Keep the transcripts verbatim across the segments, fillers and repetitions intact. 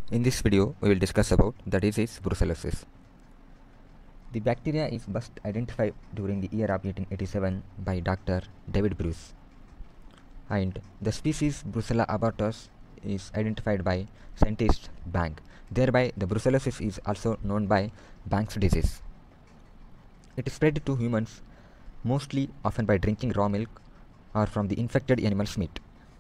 In this video, we will discuss about the disease brucellosis. The bacteria is first identified during the year of eighteen eighty-seven by Doctor David Bruce, and the species Brucella abortus is identified by scientist Bank. Thereby, the brucellosis is also known by Banks disease. It is spread to humans mostly often by drinking raw milk or from the infected animal's meat.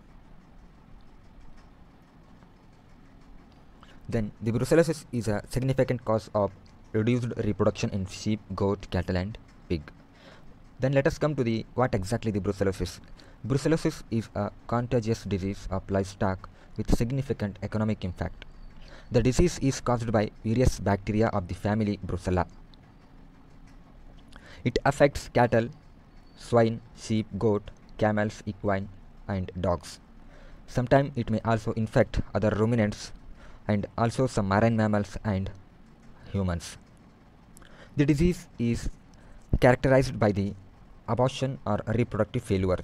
Then, the brucellosis is a significant cause of reduced reproduction in sheep, goat, cattle, and pig. Then let us come to the what exactly the brucellosis. Brucellosis is a contagious disease of livestock with significant economic impact. The disease is caused by various bacteria of the family Brucella. It affects cattle, swine, sheep, goat, camels, equine, and dogs. Sometimes it may also infect other ruminants and also some marine mammals and humans. The disease is characterized by the abortion or reproductive failure.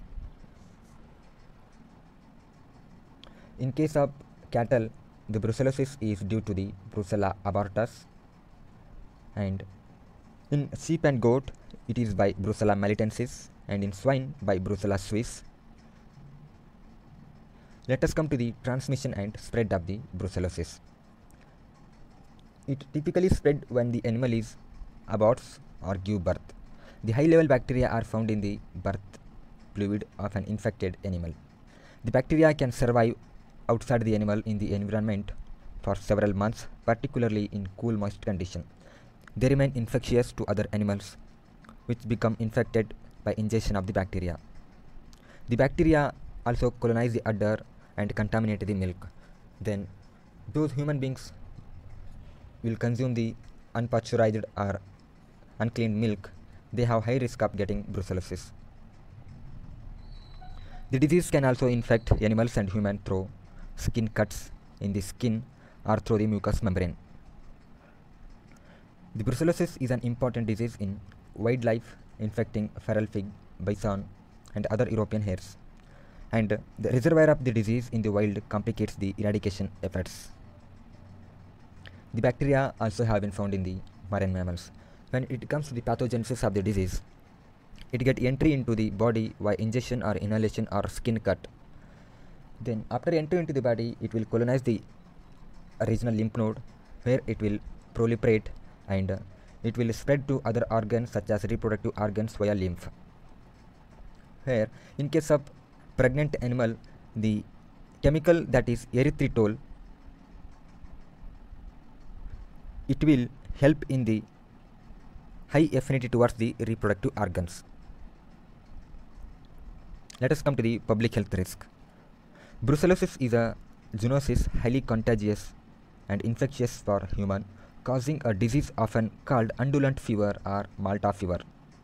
In case of cattle, the brucellosis is due to the Brucella abortus, and in sheep and goat, it is by Brucella melitensis, and in swine by Brucella suis. Let us come to the transmission and spread of the brucellosis. It typically spread when the animal is aborts or give birth. The high-level bacteria are found in the birth fluid of an infected animal. The bacteria can survive outside the animal in the environment for several months, particularly in cool, moist conditions. They remain infectious to other animals, which become infected by ingestion of the bacteria. The bacteria also colonize the udder and contaminate the milk. Then those human beings will consume the unpasteurized or uncleaned milk. They have high risk of getting brucellosis. The disease can also infect animals and humans through skin cuts in the skin or through the mucous membrane. The brucellosis is an important disease in wildlife, infecting feral pig, bison, and other European hares. And the reservoir of the disease in the wild complicates the eradication efforts. The bacteria also have been found in the marine mammals. When it comes to the pathogenesis of the disease, it gets entry into the body by ingestion or inhalation or skin cut. Then after entry into the body, it will colonize the regional lymph node, where it will proliferate, and uh, it will spread to other organs such as reproductive organs via lymph. Here, in case of pregnant animal, the chemical that is erythritol, it will help in the high affinity towards the reproductive organs. Let us come to the public health risk. Brucellosis is a zoonosis highly contagious and infectious for human, causing a disease often called undulant fever or Malta fever.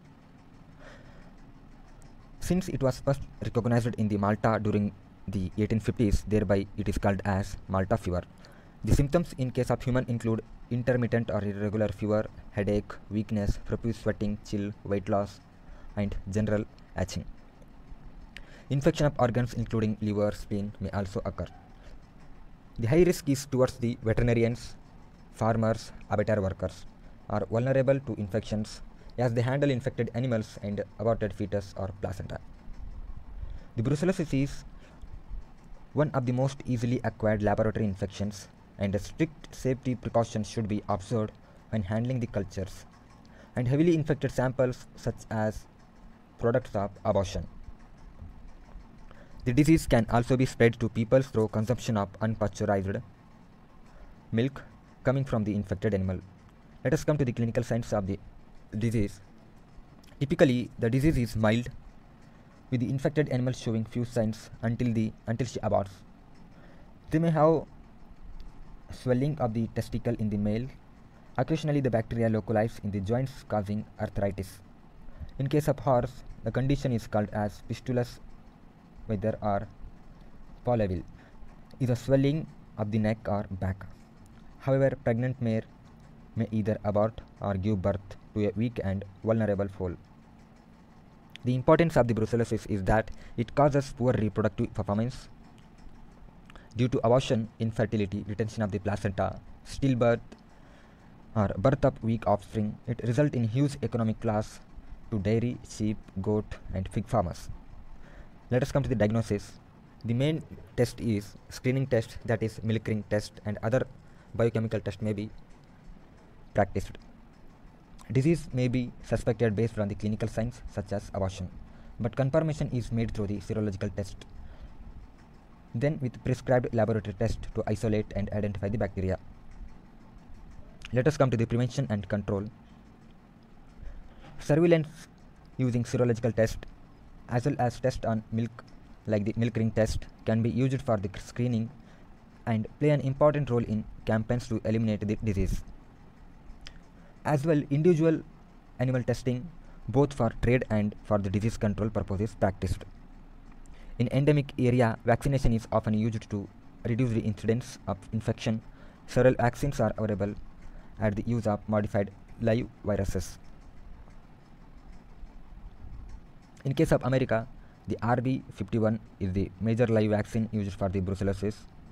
Since it was first recognized in the Malta during the eighteen fifties, thereby it is called as Malta fever. The symptoms in case of human include intermittent or irregular fever, headache, weakness, profuse sweating, chill, weight loss, and general itching. Infection of organs including liver, spleen may also occur. The high risk is towards the veterinarians, farmers, abattoir workers are vulnerable to infections as they handle infected animals and aborted fetus or placenta. The brucellosis is one of the most easily acquired laboratory infections, and a strict safety precautions should be observed when handling the cultures and heavily infected samples such as products of abortion. The disease can also be spread to people through consumption of unpasteurized milk coming from the infected animal. Let us come to the clinical signs of the disease. Typically, the disease is mild, with the infected animal showing few signs until the until she aborts. They may have swelling of the testicle in the male. Occasionally, the bacteria localize in the joints, causing arthritis. In case of horse, the condition is called as fistulous whether or polywil, is a swelling of the neck or back. However, pregnant mare may either abort or give birth to a weak and vulnerable foal. The importance of the brucellosis is that it causes poor reproductive performance. due to abortion, infertility, retention of the placenta, stillbirth, or birth of weak offspring. It results in huge economic loss to dairy, sheep, goat, and pig farmers. Let us come to the diagnosis. The main test is screening test, that is milk ring test, and other biochemical test may be practiced. Disease may be suspected based on the clinical signs such as abortion, but confirmation is made through the serological test. Then with prescribed laboratory test to isolate and identify the bacteria. Let us come to the prevention and control. Surveillance using serological test as well as test on milk like the milk ring test can be used for the screening and play an important role in campaigns to eliminate the disease. As well, individual animal testing both for trade and for the disease control purposes practiced. In endemic area, vaccination is often used to reduce the incidence of infection. Several vaccines are available at the use of modified live viruses. In case of America, the R B fifty-one is the major live vaccine used for the brucellosis.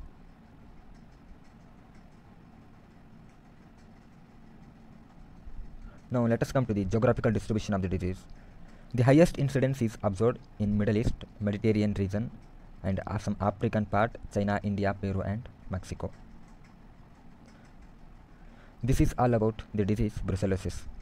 Now let us come to the geographical distribution of the disease. The highest incidence is observed in Middle East, Mediterranean region, and some African part, China, India, Peru, and Mexico. This is all about the disease brucellosis.